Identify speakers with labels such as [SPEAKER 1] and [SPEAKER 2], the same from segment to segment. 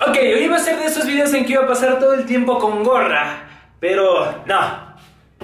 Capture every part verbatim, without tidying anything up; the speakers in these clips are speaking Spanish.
[SPEAKER 1] Ok, hoy iba a ser de esos videos en que iba a pasar todo el tiempo con gorra, pero no.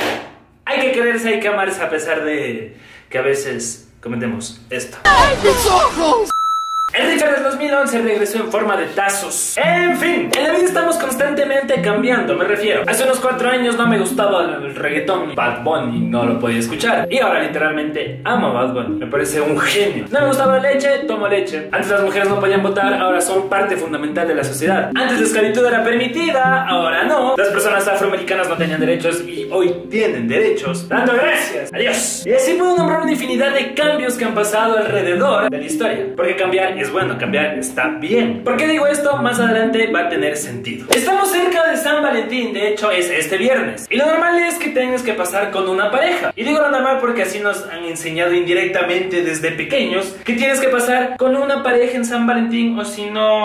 [SPEAKER 1] Hay que quererse, hay que amarse a pesar de que a veces cometemos esto. ¡Ay, mis ojos! El Richard del dos mil once regresó en forma de tazos. En fin, en la vida estamos constantemente cambiando, me refiero. Hace unos cuatro años no me gustaba el reggaetón, Bad Bunny, no lo podía escuchar. Y ahora literalmente amo a Bad Bunny, me parece un genio. No me gustaba la leche, tomo leche. Antes las mujeres no podían votar, ahora son parte fundamental de la sociedad. Antes la esclavitud era permitida, ahora no. Las personas afroamericanas no tenían derechos y hoy tienen derechos. Dando gracias, adiós. Y así puedo nombrar una infinidad de cambios que han pasado alrededor de la historia. Porque cambiar es bueno, cambiar está bien. ¿Por qué digo esto? Más adelante va a tener sentido. Estamos cerca de San Valentín, de hecho es este viernes. Y lo normal es que tengas que pasar con una pareja. Y digo lo normal porque así nos han enseñado indirectamente desde pequeños que tienes que pasar con una pareja en San Valentín, o si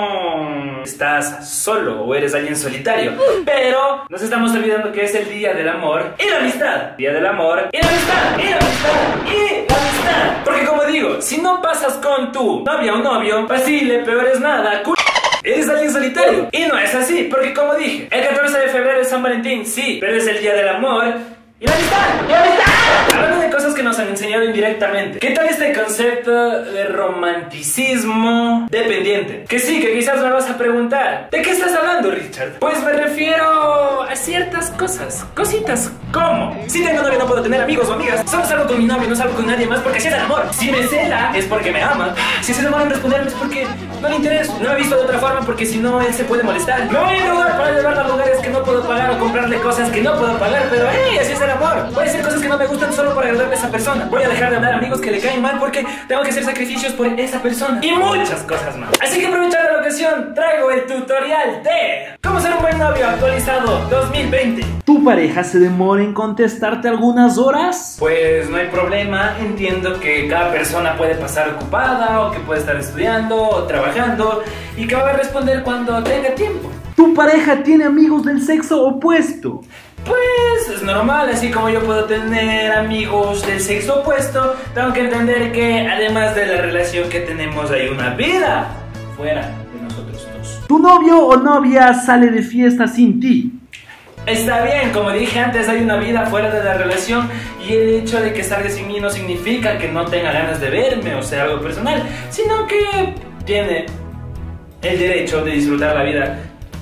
[SPEAKER 1] no estás solo o eres alguien solitario. Pero nos estamos olvidando que es el día del amor y la amistad. Día del amor y la amistad, y la amistad, y la amistad. Porque como digo, si no pasas con tu novia o novio, facile, peor es nada, cu... eres alguien solitario. Y no es así, porque como dije, el catorce de febrero es San Valentín, sí, pero es el día del amor y la amistad, y la amistad. Hablando de cosas que nos han enseñado indirectamente, ¿qué tal este concepto de romanticismo dependiente? Que sí, que quizás me vas a preguntar, ¿de qué estás hablando, Richard? Pues me refiero a ciertas cosas, cositas como: si tengo novio no puedo tener amigos o amigas, solo salgo con mi novio, no salgo con nadie más porque así es el amor. Si me cela es porque me ama, si se demora en responderme es porque no le interesa. No me he visto de otra forma porque si no él se puede molestar. No voy a lugar para llevarlo a lugares que no puedo pagar o comprarle cosas que no puedo pagar, pero hey, así es el amor. Voy a hacer cosas que no me gustan solo para agradarle a esa persona. Voy a dejar de hablar a amigos que le caen mal porque tengo que hacer sacrificios por esa persona. Y muchas cosas más. Así que aprovechando la ocasión, traigo el tutorial de cómo ser un buen novio actualizado dos mil veinte.
[SPEAKER 2] ¿Tu pareja se demora en contestarte algunas horas?
[SPEAKER 1] Pues no hay problema, entiendo que cada persona puede pasar ocupada o que puede estar estudiando o trabajando y que va a responder cuando tenga tiempo.
[SPEAKER 2] ¿Tu pareja tiene amigos del sexo opuesto?
[SPEAKER 1] Pues es normal, así como yo puedo tener amigos del sexo opuesto, tengo que entender que además de la relación que tenemos hay una vida fuera de nosotros dos.
[SPEAKER 2] ¿Tu novio o novia sale de fiesta sin ti?
[SPEAKER 1] Está bien, como dije antes, hay una vida fuera de la relación y el hecho de que salga sin mí no significa que no tenga ganas de verme o sea algo personal, sino que tiene el derecho de disfrutar la vida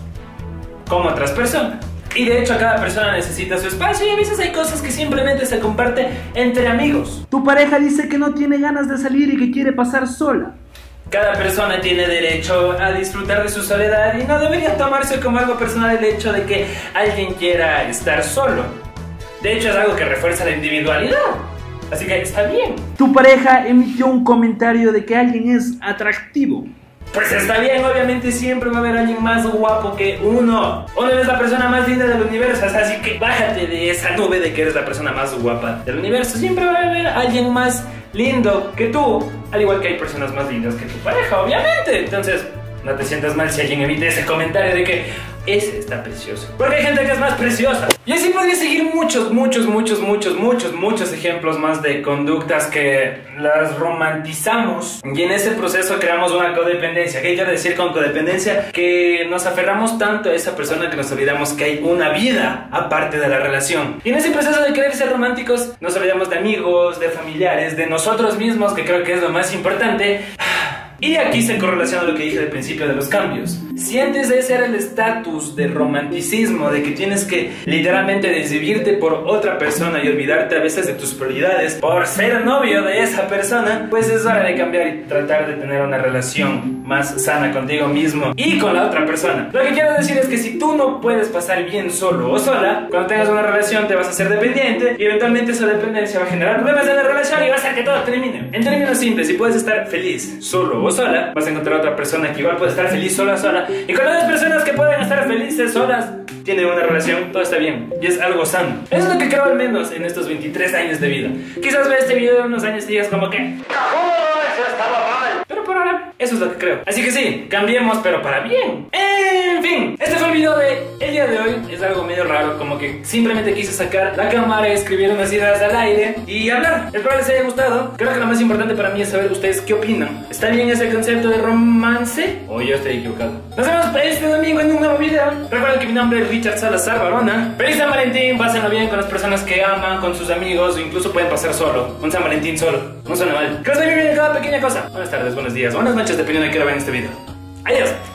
[SPEAKER 1] como otras personas. Y de hecho cada persona necesita su espacio y a veces hay cosas que simplemente se comparten entre amigos.
[SPEAKER 2] ¿Tu pareja dice que no tiene ganas de salir y que quiere pasar sola?
[SPEAKER 1] Cada persona tiene derecho a disfrutar de su soledad y no debería tomarse como algo personal el hecho de que alguien quiera estar solo. De hecho es algo que refuerza la individualidad, así que está bien.
[SPEAKER 2] ¿Tu pareja emitió un comentario de que alguien es atractivo?
[SPEAKER 1] Pues está bien, obviamente siempre va a haber alguien más guapo que uno. Uno es la persona más linda del universo, así que bájate de esa nube de que eres la persona más guapa del universo. Siempre va a haber alguien más lindo que tú, al igual que hay personas más lindas que tu pareja, obviamente. Entonces, no te sientas mal si alguien emite ese comentario de que ese está precioso, porque hay gente que es más preciosa. Y así podría seguir muchos, muchos, muchos, muchos, muchos, muchos ejemplos más de conductas que las romantizamos y en ese proceso creamos una codependencia. ¿Qué quiero decir con codependencia? Que nos aferramos tanto a esa persona que nos olvidamos que hay una vida aparte de la relación. Y en ese proceso de querer ser románticos nos olvidamos de amigos, de familiares, de nosotros mismos, que creo que es lo más importante. Y aquí se correlaciona lo que dije al principio de los cambios. Si antes ese era el estatus de romanticismo, de que tienes que literalmente desvivirte por otra persona y olvidarte a veces de tus prioridades por ser novio de esa persona, pues es hora de cambiar y tratar de tener una relación más sana contigo mismo y con la otra persona. Lo que quiero decir es que si tú no puedes pasar bien solo o sola, cuando tengas una relación te vas a hacer dependiente y eventualmente esa dependencia va a generar problemas en la relación y va a hacer que todo termine. En términos simples, si puedes estar feliz solo o sola, vas a encontrar otra persona que igual puede estar feliz sola o sola, y con las dos personas que pueden estar felices solas tienen una relación, todo está bien y es algo sano. Eso es lo que creo, al menos en estos veintitrés años de vida. Quizás veas este video de unos años y digas como que ¡oh, eso estaba mal! Pero por ahora, eso es lo que creo. Así que sí, cambiemos, pero para bien. En En fin, este fue el video de el día de hoy. Es algo medio raro, como que simplemente quise sacar la cámara, escribir unas ideas al aire y hablar. Espero les haya gustado. Creo que lo más importante para mí es saber ustedes qué opinan. ¿Está bien ese concepto de romance? O yo estoy equivocado. Nos vemos este domingo en un nuevo video. Recuerden que mi nombre es Richard Salazar Barona. Feliz San Valentín, pásenlo bien con las personas que aman, con sus amigos, o incluso pueden pasar solo. Un San Valentín solo, no suena mal. Que os vaya bien en cada pequeña cosa. Buenas tardes, buenos días, buenas noches, dependiendo de qué hora vean este video. Adiós.